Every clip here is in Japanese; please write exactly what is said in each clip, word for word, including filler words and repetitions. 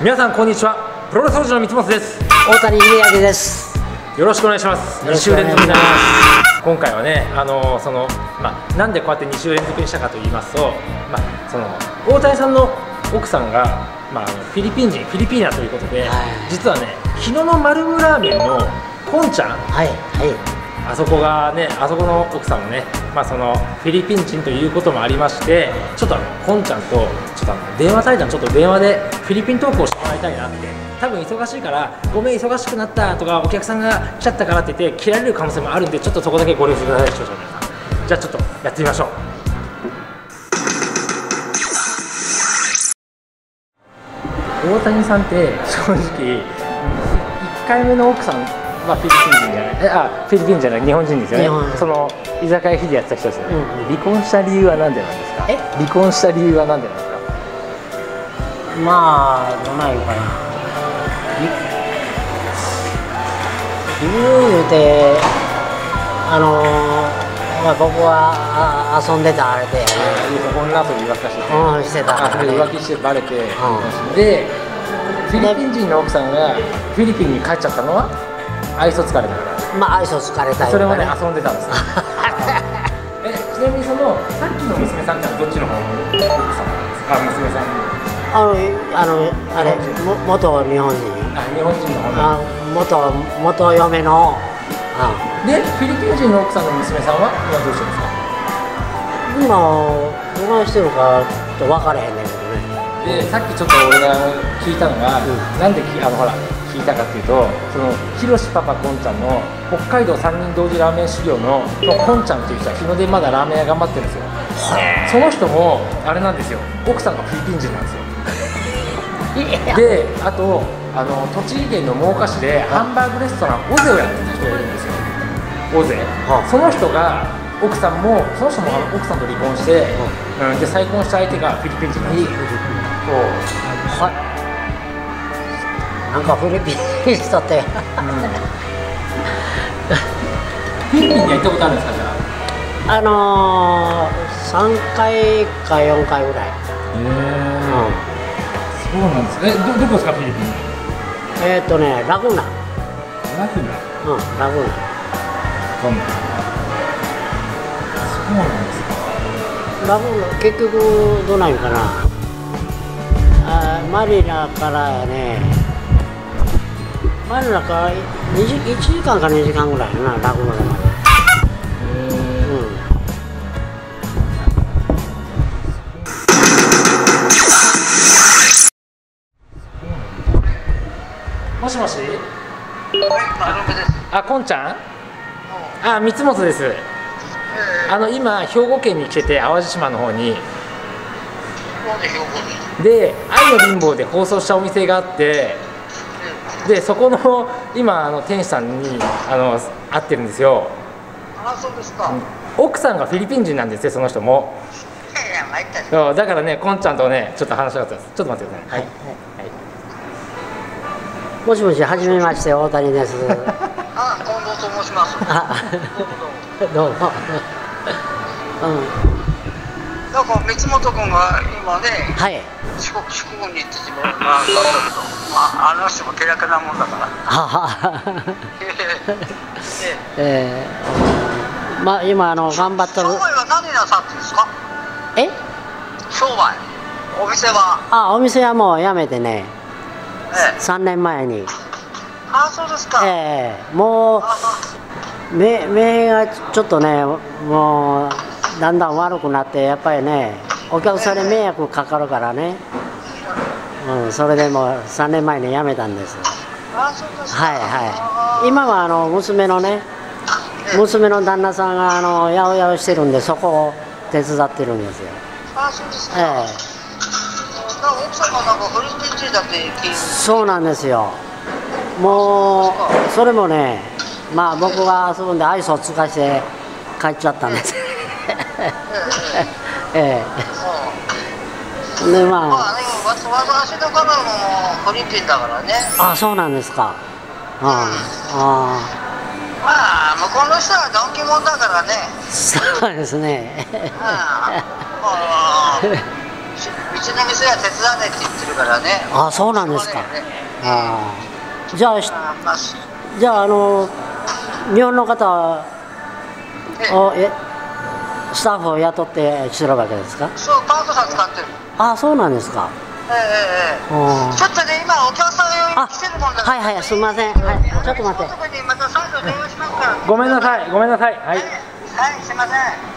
皆さんこんにちは。プロレス王子の三本です。 大谷秀明です。 よろしくお願いします。に週連続になります。今回はね、あのそのまあなんでこうやってに週連続にしたかと言いますと、まあその大谷さんの奥さんがまあフィリピン人、フィリピーナということで、はい、実はね、日野の丸ムラーメンのこんちゃん、 はいはい。 あそこがね、あそこの奥さんもね、まあそのフィリピン人ということもありまして、ちょっとあのこんちゃんとちょっとあの電話対談、ちょっと電話でフィリピントークをしてもらいたいなって。多分忙しいからごめん忙しくなったとかお客さんが来ちゃったからって言って切られる可能性もあるんで、ちょっとそこだけご了承ください。視聴者の皆さん、じゃあちょっとやってみましょう。大谷さんって正直いっかいめの奥さんはフィリピン人じゃない、えあフィリピンじゃない日本人ですよね。その居酒屋ヒデやってた人ですよね、うん、離婚した理由は何でなんですか？え離婚した理由は何でなんですか？ まあどないかな、理由言うて、あのー、まあ、僕はあ遊んでたあれで、ね、 女と浮気してて、 うん、してたから、ね、 浮気してバレて、うん、でフィリピン人の奥さんがフィリピンに帰っちゃったのは愛想疲れたから。 まあ愛想疲れたよ、ね、 それもね遊んでたんですよえちなみにそのさっきの娘さんってどっちの方の奥さんなんですか？娘さんあのあのあれも元日本人、 あ日本人の方のあ元元嫁の、あでフィリピン人の奥さんの娘さんは今どうしてるんですか？ 今どないしてるかちょっと分からへんねんけどね。 でさっきちょっと俺が聞いたのが、うん、なんであのほら聞いたかっていうと、そのひろしパパこんちゃんの北海道三人同時ラーメン修行のこんちゃんっていう人は日野でまだラーメン屋頑張ってるんですよ。その人もあれなんですよ、奥さんがフィリピン人なんですよ。であとあの栃木県の真岡市でハンバーグレストランオゼをやってる人がいるんですよ。オゼ、はあ、その人が奥さんもその人もあの奥さんと離婚して、はあ、うん、で再婚した相手がフィリピン人なんですよ。そう、はい、 なんかフィリピン人って、うん、 フィリピンには行ったことあるんですか？じゃああのー、さんかいかよんかいぐらい。へえ、うん、そうなんです。え、ど、どこですかフィリピン？ えっとね、ラグーナ。 ラグーナ。 うん、ラグーナ。 そうなんですか。 ラグーナ、結局どうなんかな。あ、マニラからやね。マニラからいちじかんかにじかんぐらいやな、ラグーナまで。 もしもし。あ、こんちゃん。あ、三本です。あの今兵庫県に来てて、淡路島の方に。で、愛の貧乏で放送したお店があって。で、そこの今あの店主さんにあの会ってるんですよ。 あ、そうですか。 奥さんがフィリピン人なんですよ、その人も。 いや、参った。 だからね、こんちゃんとね、ちょっと話したかったです。ちょっと待ってください。はい。はい。 もしもし、はじめまして、大谷です。 あ、近藤と申します。 あ、どうも。うん。 なんか三本君が今ね、 はい。 四国四国に行ってしまうなだったけど、まああの人も気楽なもんだから。はは。 ええ、まあ今あの頑張ってる。 商売は何なさってんですか？ え？ 商売。お店は。 あ、お店はもうやめてね。 ええ、 さんねんまえに。 あ、そうですか。 ええ、もう目目がちょっとね、もうだんだん悪くなって、やっぱりね、お客さんに迷惑かかるからね。うん、それでもうさんねんまえに辞めたんです。 あ、そうですか。 はいはい。今はあの娘のね、娘の旦那さんがあの八百屋をしてるんで、そこを手伝ってるんですよ。 あ、そうですか。 ええ。 奥様なんかフィリピン人だって聞いて。 そうなんですよ。もうそれもね、まあ僕が遊ぶんで愛想つかして帰っちゃったんです。ええ。でまあ。 まあね、私の彼女もフィリピンだからね。 あ、そうなんですか。うん。ああ。 まあ向こうの人はドンキモンだからね。 そうですね。 うん。 ちうちの店は手伝わないって言ってるからね。 あ、そうなんですか。 しょうがないよね。 ああ、じゃあしあまあすじゃああの日本の方えをえスタッフを雇ってしてるわけですか。 そうパートさん使ってる。 あ、そうなんですか。 ええええあちょっとね今お客さんあ、 来てるもんだから。 はいはい、すみません。はい、ちょっと待って。 そこにまた再度電話しますから。 ごめんなさいごめんなさい。はいはい、すいません。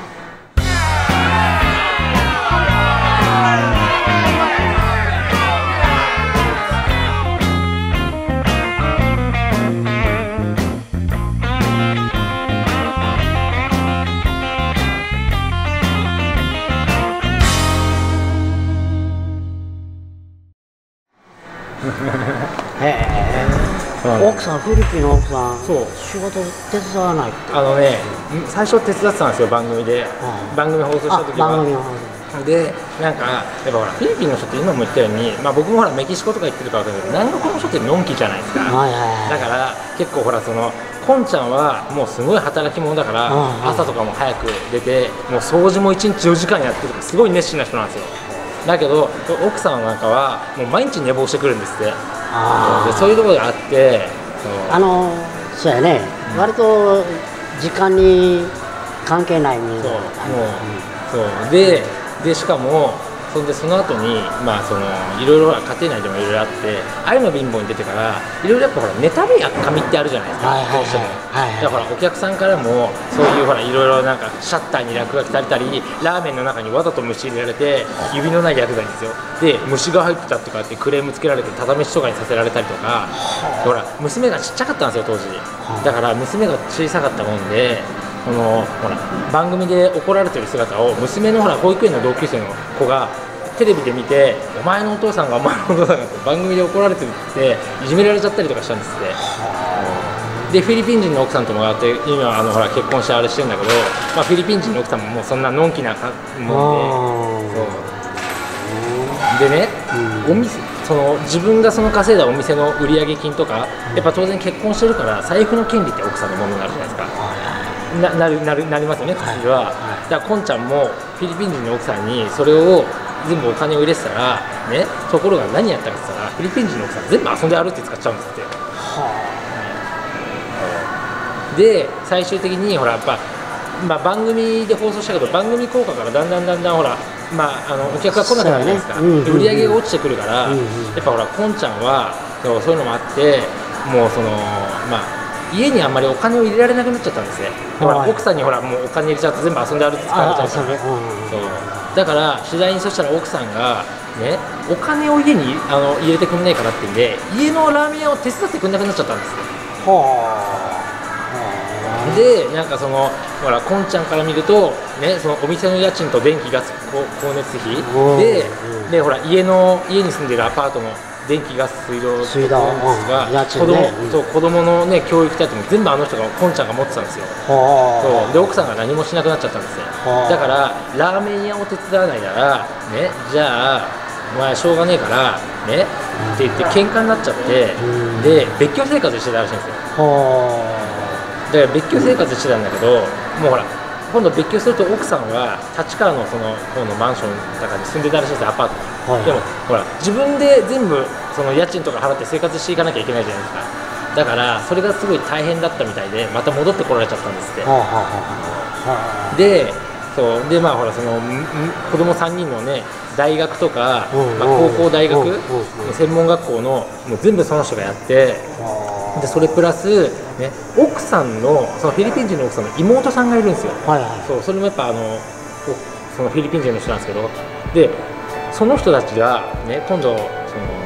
へえ。 そうなんです奥さん、フィリピンの奥さん、 そう仕事手伝わないって。 あのね最初手伝ってたんですよ、番組で、 うん番組放送した時は。 あ、番組の方でなんかやっぱほらフィリピンの人って今も言ったように、まあ、僕もほらメキシコとか行ってるから分かるけど、南国の人ってのんきじゃないですか。 はいはいはい。 だから結構ほらそのこんちゃんはもうすごい働き者だから、 うんうん、 朝とかも早く出てもう掃除もいちにちよじかんやってるとかすごい熱心な人なんですよ。だけど奥さんなんかはもう毎日寝坊してくるんですって。 あでそういうところがあってそうあのそうやね、 うん、 割と時間に関係ないみたそうもういな感じ。 そうででしかもそんでその後にまあそのいろいろ家庭内でもいろいろあって愛の貧乏に出てからいろいろやっぱほら妬みやかみってあるじゃないですか、 はいはいはいどうしても、 はいはいだからお客さんからもそういうほらいろいろなんかシャッターに落書きされたりラーメンの中にわざと虫入れられて指のない薬剤ですよで虫が入ってたとかってクレームつけられてただ飯とかにさせられたりとかほら娘がちっちゃかったんですよ当時だから娘が小さかったもんでこのほら番組で怒られてる姿を娘のほら保育園の同級生の子がテレビで見てお前のお父さんがお前のお父さんがって番組で怒られてるっていじめられちゃったりとかしたんですってでフィリピン人の奥さんともあって今あのほら結婚してあれしてるんだけど、まあ、フィリピン人の奥さんももうそんなのんきなもんでそうでね、うん、お店その自分がその稼いだお店の売上金とかやっぱ当然結婚してるから財布の権利って奥さんのものになるじゃないですか。な, な, るな, るなりますよね普通は、はい、だからこんちゃんもフィリピン人の奥さんにそれを全部お金を入れてたらねところが何やったかって言ったらフィリピン人の奥さん全部遊んで歩って使っちゃうんですって、はあ、で最終的にほらやっぱ、まあ、番組で放送したけど番組効果からだんだんだんだんほらまあ、あのお客が来なくなるじゃないですか、ねうんうんうん、売り上げが落ちてくるから、うんうん、やっぱほらこんちゃんはそういうのもあってもうそのまあ家にあんまりお金を入れられなくなっちゃったんですね、ほら奥さんにほらもうお金入れちゃうと全部遊んであるって使われちゃうから、そうだから次第にそしたら奥さんが、ね、お金を家にあの入れてくれないからって言うんで家のラーメン屋を手伝ってくれなくなっちゃったんですよ。でなんかそのほらこんちゃんから見ると、ね、そのお店の家賃と電気ガス光熱費で、でほら家の家に住んでるアパートの電気ガス水道水道が子供、ね、そう子供のね教育費っても全部あの人がこんちゃんが持ってたんですよ。そうで奥さんが何もしなくなっちゃったんですよ。だからラーメン屋を手伝わないならねじゃあお前しょうがねえからねって言って喧嘩になっちゃってで別居生活してたらしいんですよ。だから別居生活してたんだけどもうほら今度別居すると奥さんは立川のその方のマンションとかに住んでたらしいんですよアパートに、はい、でもほら自分で全部その家賃とか払って生活していかなきゃいけないじゃないですか。だからそれがすごい大変だったみたいでまた戻ってこられちゃったんですって、はあはあ、でそうでまあほらその子供さんにんのね大学とか、まあ、高校大学専門学校のもう全部その人がやってでそれプラス、ね、奥さんのそのフィリピン人の奥さんの妹さんがいるんですよ、はいはい、そうそれもやっぱあのそのフィリピン人の人なんですけどでその人たちが、ね、今度その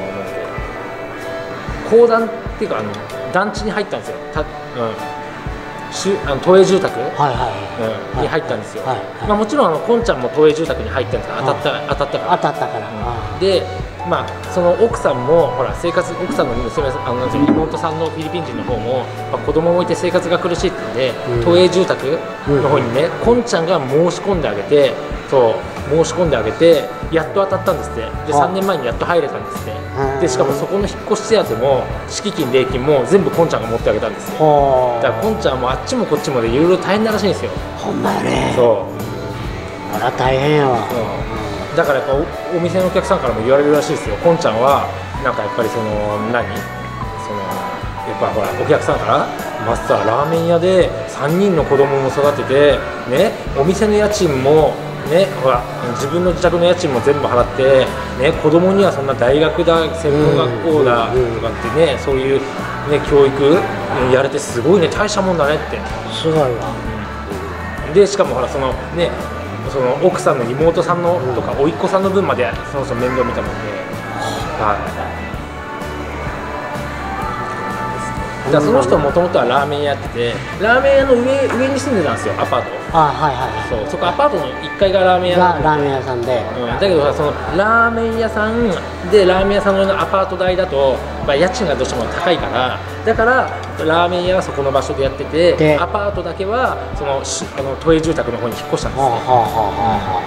公団っていうかあの団地に入ったんですよた、うんあの都営住宅、はいはいうん、に入ったんですよ、はいはいまあ、もちろんあのこんちゃんも都営住宅に入ったんですが当たった、はい、当たったから当たったから、 うん、で、まあ、その奥さんもほら生活奥さんの娘あの妹さんのフィリピン人の方も、まあ、子供を置いて生活が苦しいって言うんで、うん、都営住宅の方にね、うん、こんちゃんが申し込んであげてそう申し込んであげてやっと当たったんですってでさんねんまえにやっと入れたんですってでしかもそこの引っ越し手当も敷金礼金も全部こんちゃんが持ってあげたんですよだからこんちゃんもあっちもこっちもでいろいろ大変ならしいんですよ。 ほんまやねそうあら大変やわ、 うん、 だからやっぱ お, お店のお客さんからも言われるらしいですよ。こんちゃんはなんかやっぱりその何そのやっぱほらお客さんからマスターラーメン屋でさんにんの子供も育ててね、お店の家賃もね、ほら自分の自宅の家賃も全部払って、ね、子供にはそんな大学だ専門学校だとかってね、そういう、ね、教育やれてすごいね、大したもんだねって。 すごいわ。 でしかもほらそのね、その奥さんの妹さんのとか甥っ子さんの分までその人面倒見たもんで、はい。だからその人もともとはラーメン屋やってて、ラーメン屋の上上に住んでたんですよ、アパート。 あ、はいはい。 そうそこアパートのいっかいがラーメン屋なんで、 ラーメン屋さんで、 うん、だけどさ、そのラーメン屋さんでラーメン屋さんのアパート代だと、まあ、家賃がどうしても高いから、だからラーメン屋はそこの場所でやってて、 でアパートだけはそのしあの都営住宅の方に引っ越したんですよ。 はあはあは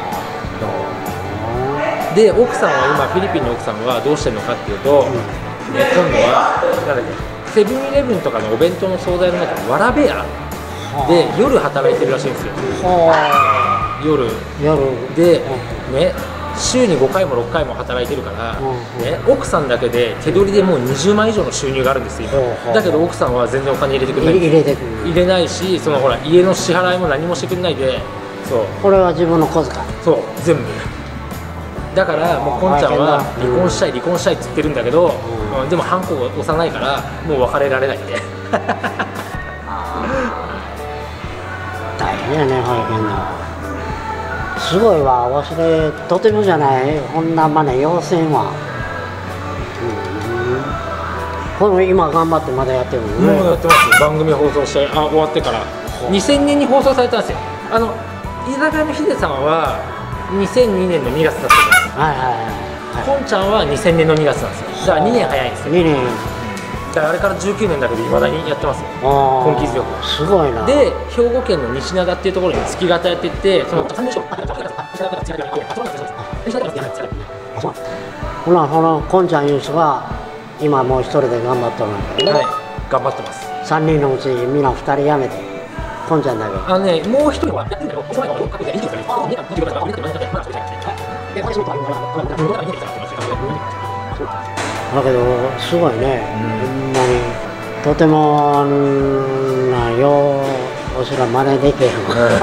あ。 で奥さんは今フィリピンの奥さんはどうしてるのかっていうと、うんね、今度はなんだっけ、セブンイレブンとかのお弁当の惣菜の中にわらべ屋で夜働いてるらしいんですよ。夜夜で、ね、週にごかいもろっかいも働いてるから、ね、奥さんだけで手取りでもうにじゅうまん以上の収入があるんですよ。だけど奥さんは全然お金入れてくれない。 入れてくる入れないし、そのほら家の支払いも何もしてくれないで、そうこれは自分の小遣い。 そう全部だからもうこんちゃんは離婚したい離婚したいって言ってるんだけど、うん、でもハンコを押さないからもう別れられないって大変やね、保育園の。すごいわ、わしれとてもじゃない、こんなまね要請は。うん、これ今頑張ってまだやってるのね。 もうやってますよ。番組放送してあ終わってからにせんねんに放送されたんですよ。あの居酒屋のヒデさんはにせんにねんのにがつだったんです。 はいはいはい、 こんちゃんはにせんねんのにがつなんですよ。だからにねん早いんですよ。 にねん。 だからあれからじゅうきゅうねんだけどいまだにやってますよ、根気強く。 すごいな。 で兵庫県の西灘っていうところに月形やってってそのほな、ほな、こんちゃんいう人が今もう一人で頑張ってるんだけど、 はい、頑張ってます。 さんにんのうちみんなふたり辞めてこんちゃんだけ。 あのね、もう一人はやってるんだけど、その前は俺をかけていいですかね。 だけどすごいね、ほんまにとてもなようおしら真似できへん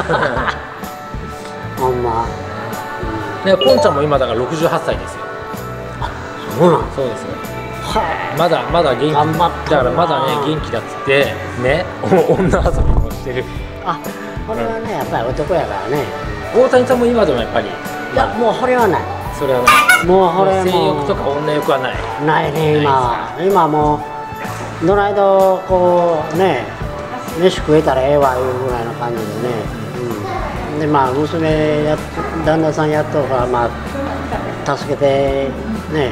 ほんま。 でこんちゃんも今だからろくじゅうはっさいですよ。 そうなん。 そうですよ。まだまだ元気だからまだね元気だっつってね、女遊びもしてる。 あ、これはねやっぱり男やからね。 大谷さんも今でもやっぱり。いやもうこれはない。 それはない。 もうこれも性欲とか女欲はない。 ないね今。今もうどないどこうね飯食えたらええわいうぐらいの感じでね。うん、でまあ娘や旦那さんやっとるからまあ助けてね。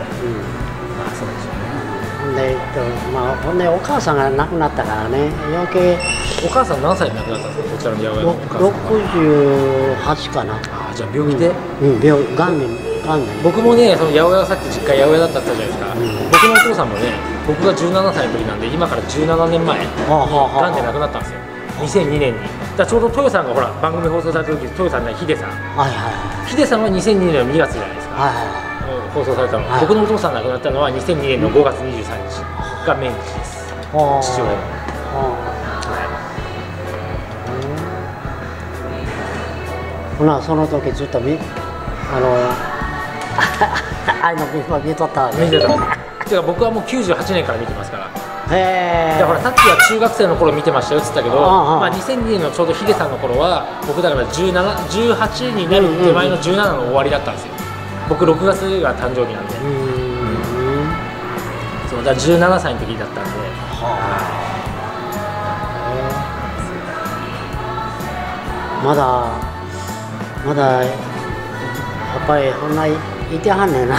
でまあ、ほんでお母さんが亡くなったからね余計。 お母さん何歳で亡くなったんですか、こちらの八百屋のお母さん。 ろくじゅうはちかな。 あ、じゃあ病気で。 うん、病がんでがんで僕もねその八百屋さっき実家八百屋だったじゃないですか、うん、僕のお父さんもね僕がじゅうななさいの時なんで今からじゅうななねんまえにがんで亡くなったんですよ。にせんにねんにだちょうど豊さんがほら番組放送された時豊さんねヒデさん、はいはいはい、ヒデさんはにせんにねんのにがつじゃないですか、はいはい、放送されたの、はい、僕のお父さん亡くなったのはにせんにねんのごがつにじゅうさんにちが命日です、父親の。 ほなその時ずっとみあのあの見とったわけ。 見てた。てか僕はもうきゅうじゅうはちねんから見てますから。 へえ。 だからさっきは中学生の頃見てましたよっつったけど、まあにせんにねんのちょうどヒデさんの頃は僕だからじゅうなな、じゅうはちになる手前のじゅうななの終わりだったんですよ。僕ろくがつが誕生日なんで。うん。そうだからじゅうななさいの時だったんで。 まだまだやっぱりこんないてはんねんな。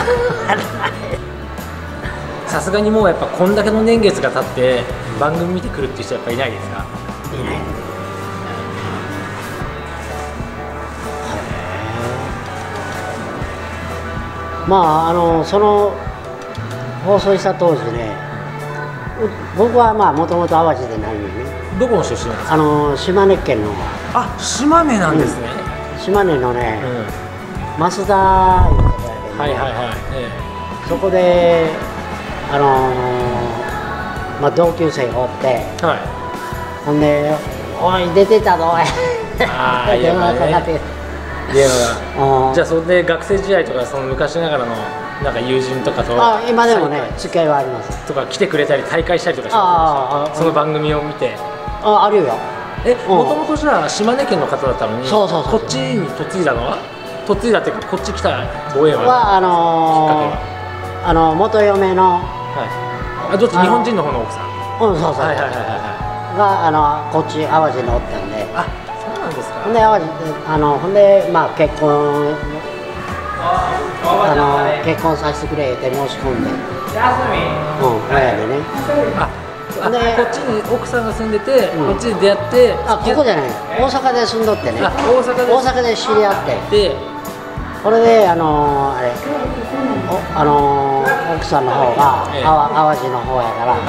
さすがにもうやっぱこんだけの年月が経って番組見てくるっていう人はやっぱいないですか？ いない。まああのその放送した当時ね、僕はまあもともと淡路でないよね。 どこの出身なんですか？ あの島根県の。 あ、島根なんですね。 うん、島根のね、 増田いうとこやけど、 はいはいはい、えそこであのー、まあ同級生がおって、 はい、 ほんで「おい出てたぞおい」 ああ電話かかって電話じゃあそれで学生時代とかその昔ながらのなんか友人とかとあ今でもね付き合いはありますとか来てくれたり大会したりとかしますその番組を見てああるよえもともとじゃあ島根県の方だったのにそうそうそうこっちに嫁いだのは嫁いだっていうかこっち来たご縁ははあのー、あの元嫁のはいあどっち日本人の方の奥さんうんそうそうはいはいはいはいがあのこっち淡路におったんであそうなんですかほんで淡路あのほんでまあ結婚あの結婚させてくれって申し込んでうん親にねああでこっちに奥さんが住んでて、うん、こっちで出会ってあここじゃない大阪で住んどってねあ大阪で大阪で知り合ってでこれであのー、あれおあのー、奥さんの方が、ええ、淡路の方やから、はい、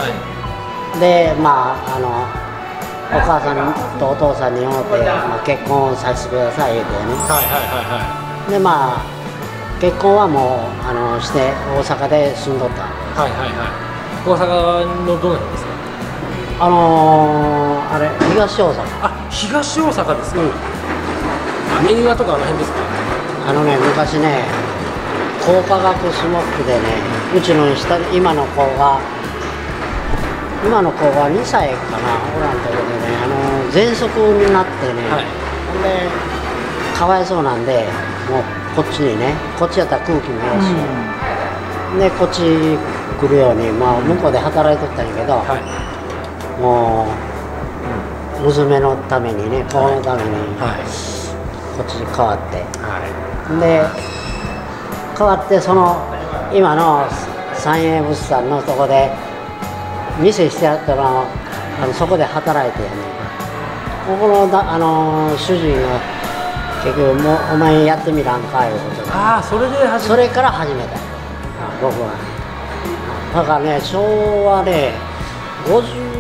でまああのお母さんとお父さんに会うて、まあ、結婚させてください言うてねはいはいはいはいでまあ結婚はもうあのして大阪で住んどったはいはいはい大阪のどの辺ですかあのー、あれ東大阪あ東大阪ですか、うん、映画とかあの辺ですかあのね昔ね光化学スモッグでねうちの下今の子が今の子がにさいかなおらんところでねあの喘息になってね、はい、ほんでかわいそうなんでもうこっちにねこっちやったら空気もよし、うん、でこっち来るように、まあ、向こうで働いとったんやけど、はい、もう、うん、娘のためにね子のために、はい、こっちに変わって、はい、で変わってその今の三栄物産のとこで店してやったらあのそこで働いてねここのだあの主人が結局もうお前やってみらんかいうことでああそれで始めそれから始めた僕はだからね昭和ねごじゅう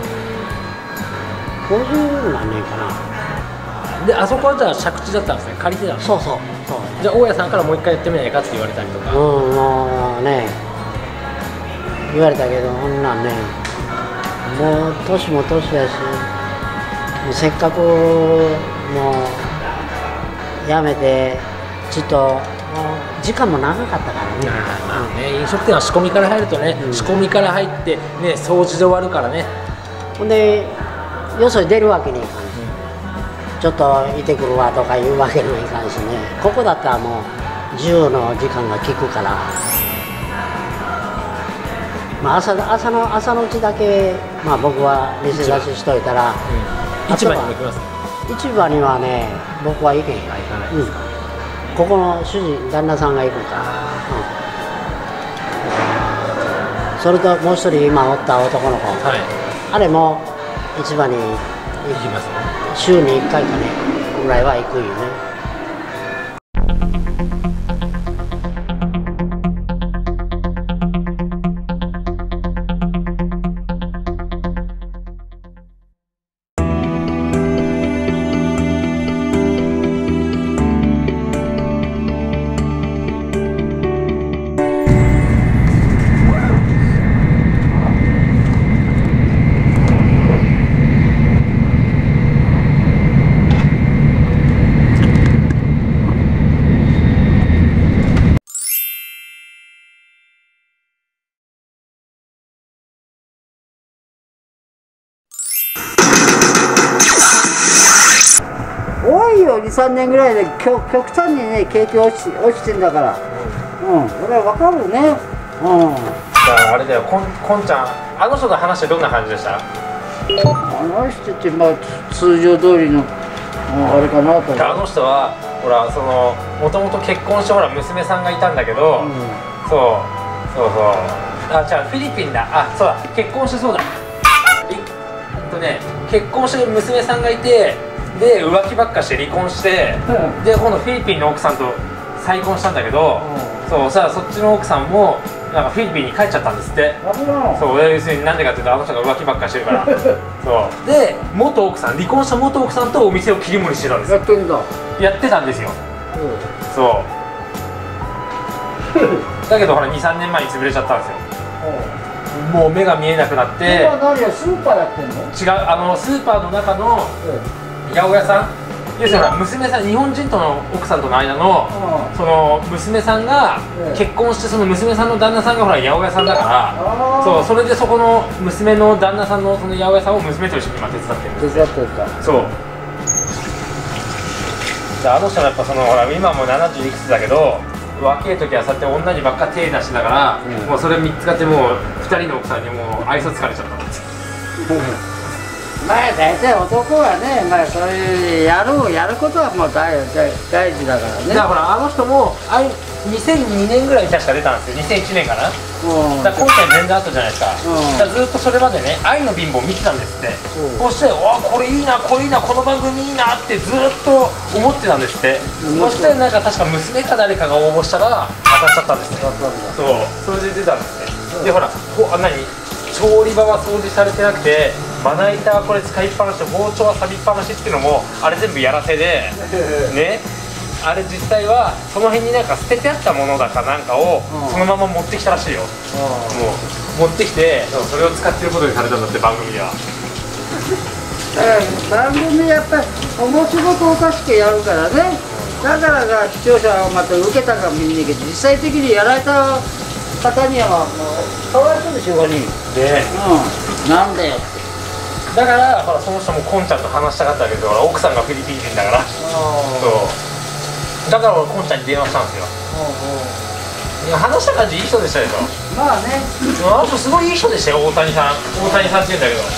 ごじゅう何年かなであそこはじゃあ借地だったんですね借りてたんですそうそうそうじゃあ大家さんからもう一回やってみないかって言われたりとかうんもうね言われたけどこんなんねもう年も年やしもうせっかくもうやめてちょっともう時間も長かったからねまあね、うん、飲食店は仕込みから入るとね、うん、仕込みから入ってね掃除で終わるからねほんでよそに出るわけにいかんし、うん、ちょっといてくるわとか言うわけにもいかんしねここだったらもう自由の時間が効くからまあ 朝, 朝, の朝のうちだけ、まあ、僕は店出ししといたら、 うん、市場にも行きますか市場にはね僕は行けへん行かないですか、うん、ここの主人旦那さんが行くから、うん、それともう一人今おった男の子、はい、あれも市場に行きますね週にいっかいかねぐらいは行くよね多いよにさんねんぐらいで極端にね景気落ち落ちてんだからうんそれは分かるねうんだからあれだよこんこんちゃんあの人の話はどんな感じでした？ あの人ってまあ通常通りのあれかなとあの人はほらそのもともと結婚してほら娘さんがいたんだけど、うん、そうそうそうあじゃあフィリピンだあそうだ結婚してそうだえっとね結婚して娘さんがいてで浮気ばっかして離婚して、うん、で今度フィリピンの奥さんと再婚したんだけど、うん、そうさそっちの奥さんもなんかフィリピンに帰っちゃったんですって。そう要するになんでかっていうとあの人が浮気ばっかしてるからそうで元奥さん離婚した元奥さんとお店を切り盛りしてたんですよ。 やってんだやってたんですよ、うん、そうだけどほらにさんねんまえに潰れちゃったんですよ。もう目が見えなくなって。 今何やスーパーやってんの？ 違う、あのスーパーの中の八百屋さん、要するに娘さん、日本人との奥さんとの間の、うん、その娘さんが結婚して、その娘さんの旦那さんがほら八百屋さんだから、そう、それでそこの娘の旦那さんのその八百屋さんを娘と一緒に今手伝ってる。 手伝ってるか。 そう。じゃああの人もやっぱそのほら今もうななじゅういくつだけど。若い時はそうやって女にばっか手出してたから、うん、もうそれ見つかってもうふたりの奥さんにもう愛想疲れちゃったんですよ。 まあ大体男はね、まあそういうやるやることはもう大大大事だからね。 だからほらあの人もあいにせんにねんぐらいに確か出たんですよ。にせんいちねんかな。うん、だから今回全然あったじゃないですか。うん、だからずっとそれまでね愛の貧乏見てたんですって。うん、そしてわこれいいなこれいいなこの番組いいなってずっと思ってたんですって。うん、そしてなんか確か娘か誰かが応募したら当たっちゃったんですね。そうそれで出たんですね。うん、でほらこあ何調理場は掃除されてなくてまな板はこれ使いっぱなしで包丁は錆びっぱなしっていうのもあれ全部やらせでね。あれ実際はその辺になんか捨ててあったものだかなんかをそのまま持ってきたらしいよ。もう持ってきてそれを使ってることにされたんだって番組では。 番組やっぱり面白くおかしくやるからね。だからが視聴者はまた受けたかもしれないけど実際的にやられた方にはもうかわいそうでしょうがねえ。うん、なんだよって。 だからほらその人もこんちゃんと話したかったわけど奥さんがフィリピン人だから。そうだから俺こんちゃんに電話したんですよ。いや話した感じいい人でしたでしょ。 まあねあの人すごいいい人でしたよ。大谷さん大谷さんって言うんだけど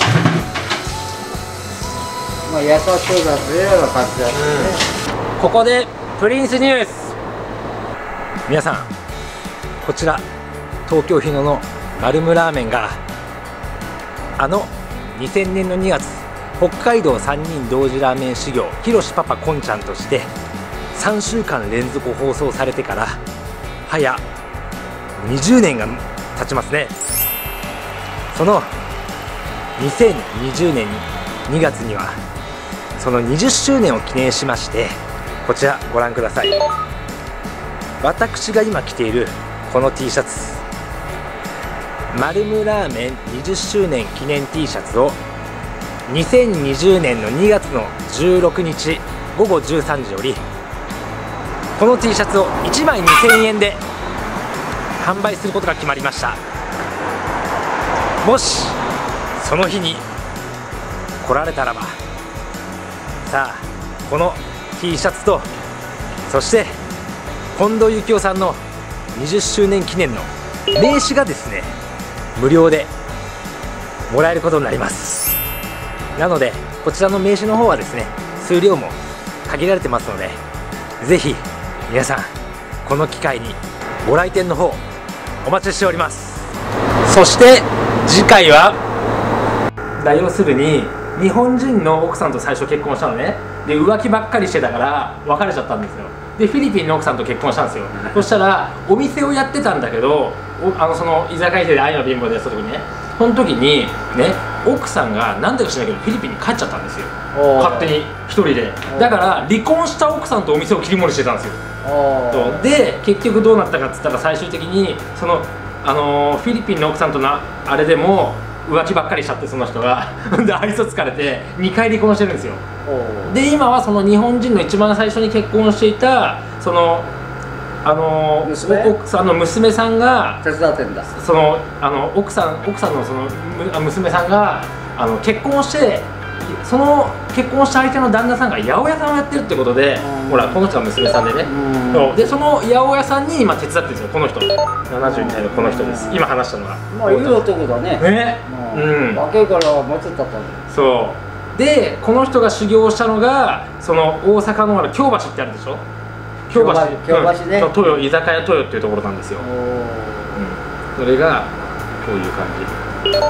まあ優しそうだというような感じだったね。 うん、ここでプリンスニュース。皆さんこちら東京日野のマルムラーメンがあのにせんねんのにがつ北海道さんにん同時ラーメン修行ひろしパパこんちゃんとしてさんしゅうかん連続放送されてから早にじゅうねんが経ちますね。そのにせんにじゅうねんにがつにはそのにじゅっしゅうねんを記念しましてこちらご覧ください。私が今着ているこの T シャツマルムラーメンにじゅっしゅうねん記念 T シャツをにせんにじゅうねんのにがつのじゅうろくにちごごじゅうさんじよりこの T シャツをいちまいにせんえんで販売することが決まりました。もしその日に来られたらばさあこの T シャツとそして近藤幸雄さんのにじゅっしゅうねん記念の名刺がですね無料でもらえることになります。なのでこちらの名刺の方はですね数量も限られてますのでぜひ皆さんこの機会にご来店の方お待ちしております。そして次回は要するに日本人の奥さんと最初結婚したのね。で浮気ばっかりしてたから別れちゃったんですよ。でフィリピンの奥さんと結婚したんですよ。そしたらお店をやってたんだけどあのその居酒屋で愛の貧乏でやった時にねその時にね奥さんが何でか知らないけどフィリピンに帰っちゃったんですよ勝手に一人で。だから離婚した奥さんとお店を切り盛りしてたんですよ。で結局どうなったかっつったら最終的にその、あのー、フィリピンの奥さんとなあれでも浮気ばっかりしちゃってその人がで愛想疲れてにかい離婚してるんですよ。で今はその日本人の一番最初に結婚していたそのあの娘奥さんの娘さんが手伝ってんだ。 そのあの奥さん奥さんのそのむ娘さんがあの結婚してその結婚した相手の旦那さんが八百屋さんをやってるってことで、ほらこの人が娘さんでね、そうでその八百屋さんに今手伝ってるんですよこの人ななじゅうにさいのこの人です。今話したのがまあいい男だね。 ね、うん、 若いからもうちょっとだったんだ。 そうでこの人が修行したのがその大阪のほら京橋ってあるでしょ。京橋、 京橋ね、 うん、豊居酒屋豊っていうところなんですよ。うん、それがこういう感じ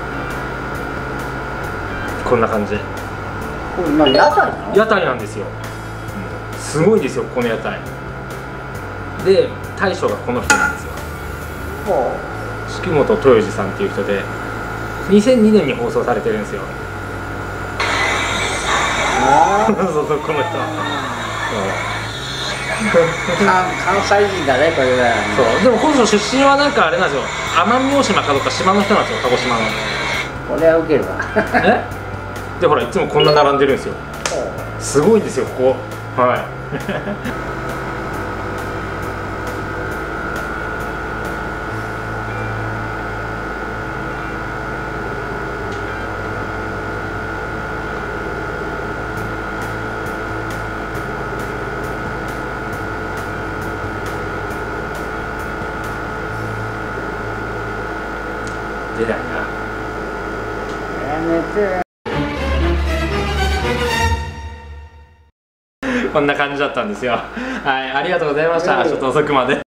こんな感じでこれ何屋台なの？ 屋台なんですよ、うん、すごいですよこの屋台で大将がこの人なんですよ。敷本豊次さんっていう人でにせんにねんに放送されてるんですよ。そうそうこの人関西人だねこれは。 そうでもこの人出身はなんかあれなんですよ、奄美大島かどっか島の人なんですよ、鹿児島の。 これはウケるわ。 えでほらいつもこんな並んでるんですよ。すごいんですよここ。はい出ないな。 やめて。 こんな感じだったんですよ。はい、ありがとうございました。ちょっと遅くまで。